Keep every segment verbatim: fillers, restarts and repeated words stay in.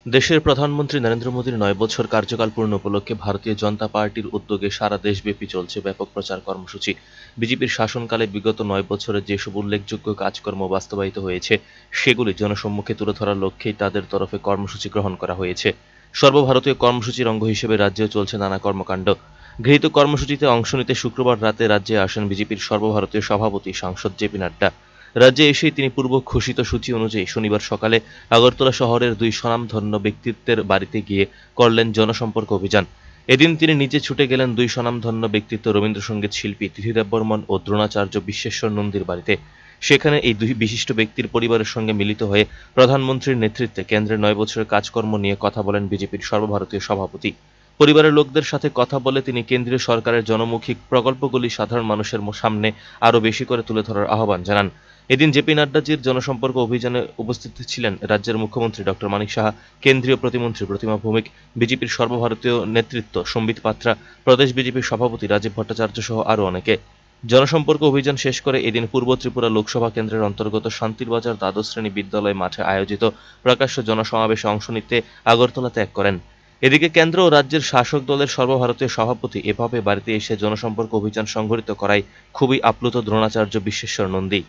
দেশের প্রধানমন্ত্রী নরেন্দ্র মোদীর নয় বছর কার্যকাল পূর্ণ উপলক্ষে ভারতীয় জনতা পার্টির উদ্যোগে সারা দেশব্যাপী চলছে ব্যাপক প্রচার কর্মসূচি। বিজেপির শাসনকালে বিগত নয় বছরে যেসব উল্লেখযোগ্য কাজকর্ম বাস্তবায়িত হয়েছে, সেগুলি জনসম্মুখে তুলে ধরার লক্ষ্যেই তাদের তরফে কর্মসূচি গ্রহণ করা হয়েছে। সর্বভারতীয় কর্মসূচির অঙ্গ হিসেবে রাজ্যেও চলছে নানা কর্মকাণ্ড। গৃহীত কর্মসূচিতে অংশ নিতে শুক্রবার রাতে রাজ্যে আসেন বিজেপির সর্বভারতীয় সভাপতি সাংসদ জেপি নাড্ডা। রাজ্যে এসেই তিনি পূর্ব ঘোষিত সূচি অনুযায়ী শনিবার সকালে আগরতলা শহরের দুই স্বনামধন্য ব্যক্তিত্বের বাড়িতে গিয়ে করলেন জনসম্পর্ক অভিযান। এদিন তিনি নিজে ছুটে গেলেন দুই স্বনামধন্য ব্যক্তিত্ব রবীন্দ্রসঙ্গীত শিল্পী তিথি দেববর্মন ও দ্রোণাচার্য বিশ্বেশ্বর নন্দীর বাড়িতে। সেখানে এই দুই বিশিষ্ট ব্যক্তির পরিবারের সঙ্গে মিলিত হয়ে প্রধানমন্ত্রীর নেতৃত্বে কেন্দ্রের নয় বছরের কাজকর্ম নিয়ে কথা বলেন বিজেপির সর্বভারতীয় সভাপতি। পরিবারের লোকদের সাথে কথা বলে তিনি কেন্দ্রীয় সরকারের জনমুখী প্রকল্পগুলি সাধারণ মানুষের সামনে আরও বেশি করে তুলে ধরার আহ্বান জানান। এদিন জেপি নাড্ডাজির জনসম্পর্ক অভিযানে উপস্থিত ছিলেন রাজ্যের মুখ্যমন্ত্রী ডক্টর মানিক সাহা, কেন্দ্রীয় প্রতিমন্ত্রী প্রতিমা ভৌমিক, বিজেপির সর্বভারতীয় নেতৃত্ব সম্বিত পাত্রা, প্রদেশ বিজেপির সভাপতি রাজীব ভট্টাচার্য সহ আরও অনেকে। জনসম্পর্ক অভিযান শেষ করে এদিন পূর্ব ত্রিপুরা লোকসভা কেন্দ্রের অন্তর্গত শান্তিরবাজার দ্বাদশ শ্রেণী বিদ্যালয় মাঠে আয়োজিত প্রকাশ্য জনসমাবেশে অংশ নিতে আগরতলা ত্যাগ করেন। এদিকে কেন্দ্র ও রাজ্যের শাসক দলের সর্বভারতীয় সভাপতি এভাবে বাড়িতে এসে জনসম্পর্ক অভিযান সংঘটিত করায় খুবই আপ্লুত দ্রোণাচার্য বিশ্বেশ্বর নন্দী।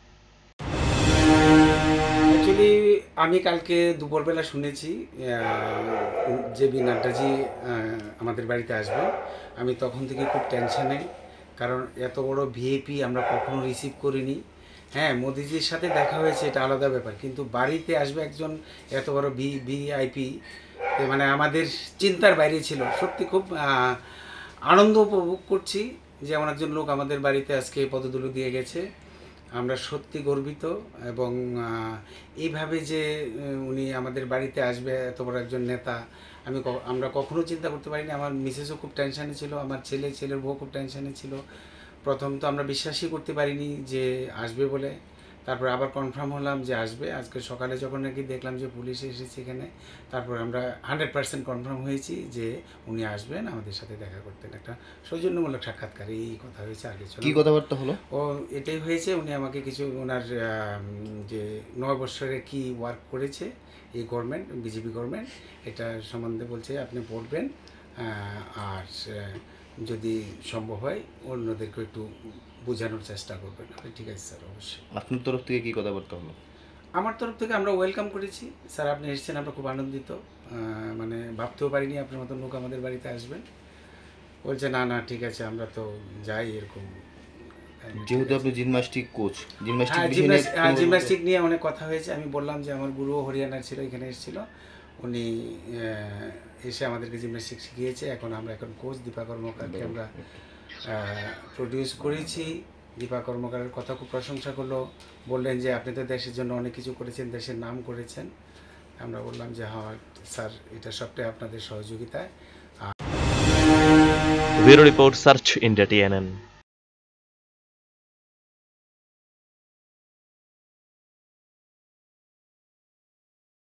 অ্যাকচুয়ালি আমি কালকে দুপুরবেলা শুনেছি যে বি নাড্ডাজি আমাদের বাড়িতে আসবেন। আমি তখন থেকে খুব টেনশনে, কারণ এত বড় ভিআইপি আমরা কখনো রিসিভ করিনি। হ্যাঁ, মোদিজির সাথে দেখা হয়েছে, এটা আলাদা ব্যাপার, কিন্তু বাড়িতে আসবে একজন এত বড় ভি ভিআইপি, মানে আমাদের চিন্তার বাইরে ছিল। সত্যি খুব আনন্দ উপভোগ করছি যে এমন একজন লোক আমাদের বাড়িতে আজকে পদধূলি দিয়ে গেছে। আমরা সত্যি গর্বিত, এবং এইভাবে যে উনি আমাদের বাড়িতে আসবে, এত বড় একজন নেতা, আমি আমরা কখনো চিন্তা করতে পারিনি। আমার মিসেসও খুব টেনশানে ছিল, আমার ছেলে ছেলের বউ খুব টেনশানে ছিল। প্রথম তো আমরা বিশ্বাসই করতে পারিনি যে আসবে বলে, তারপর আবার কনফার্ম হলাম যে আসবে। আজকে সকালে যখন নাকি দেখলাম যে পুলিশ এসেছে এখানে, তারপর আমরা হান্ড্রেড পার্সেন্ট কনফার্ম হয়েছি যে উনি আসবেন আমাদের সাথে দেখা করতেন। একটা সৌজন্যমূলক সাক্ষাৎকার, এই কথা হয়েছে। আগে চলো কি কথাবার্তা হলো? ও এটাই হয়েছে, উনি আমাকে কিছু ওনার যে নয় বৎসরে কি ওয়ার্ক করেছে এই গভর্নমেন্ট, বিজেপি গভর্নমেন্ট, এটা সম্বন্ধে বলছে আপনি পড়বেন, আর যদি সম্ভব হয় অন্যদেরকে একটু বোঝানোর চেষ্টা করবেন। ঠিক আছে স্যার, অবশ্যই। আপনার তরফ থেকে কি কথাবার্তা হলো? আমার তরফ থেকে আমরা ওয়েলকাম করেছি, স্যার আপনি এসেছেন, আমরা খুব আনন্দিত, মানে ভাবতেও পারিনি আপনার মতন লোক আমাদের বাড়িতে আসবেন। বলছে না না ঠিক আছে, আমরা তো যাই এরকম। যেহেতু আপনি জিমন্যাস্টিক কোচ, হ্যাঁ, জিমন্যাস্টিক হ্যাঁ জিমন্যাস্টিক নিয়ে অনেক কথা হয়েছে। আমি বললাম যে আমার গুরুও হরিয়ানার ছিল, এখানে এসেছিল, উনি এসে আমাদেরকে জিমন্যাস্টিক শিখিয়েছে। এখন আমরা এখন কোচ দীপা কর্মকারকে আমরা প্রডিউস করেছি। দীপা কর্মকারের কথা খুব প্রশংসা করলো, বললেন যে আপনি তো দেশের জন্য অনেক কিছু করেছেন, দেশের নাম করেছেন। আমরা বললাম যে হ্যাঁ স্যার, এটা সবটাই আপনাদের সহযোগিতায়। Bureau report, search India TNN.